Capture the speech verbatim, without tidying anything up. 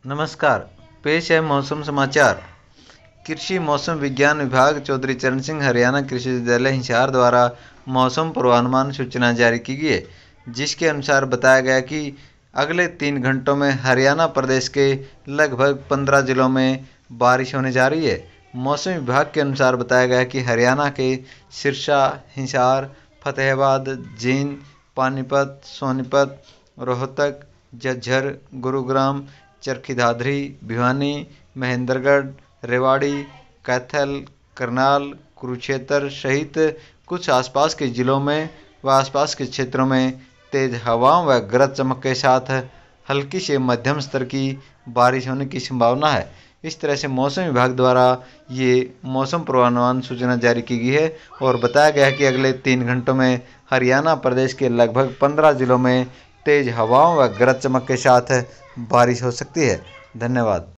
नमस्कार, पेश है मौसम समाचार। कृषि मौसम विज्ञान विभाग चौधरी चरण सिंह हरियाणा कृषि विश्वविद्यालय हिसार द्वारा मौसम पूर्वानुमान सूचना जारी की गई है, जिसके अनुसार बताया गया कि अगले तीन घंटों में हरियाणा प्रदेश के लगभग पंद्रह जिलों में बारिश होने जा रही है। मौसम विभाग के अनुसार बताया गया कि हरियाणा के सिरसा, हिसार, फतेहाबाद, जींद, पानीपत, सोनीपत, रोहतक, झज्जर, गुरुग्राम, चरखी दादरी, भिवानी, महेंद्रगढ़, रेवाड़ी, कैथल, करनाल, कुरुक्षेत्र सहित कुछ आसपास के जिलों में व आसपास के क्षेत्रों में तेज हवाओं व गरज चमक के साथ हल्की से मध्यम स्तर की बारिश होने की संभावना है। इस तरह से मौसम विभाग द्वारा ये मौसम पूर्वानुमान सूचना जारी की गई है और बताया गया है कि अगले तीन घंटों में हरियाणा प्रदेश के लगभग पंद्रह जिलों में तेज हवाओं व गरज चमक के साथ बारिश हो सकती है। धन्यवाद।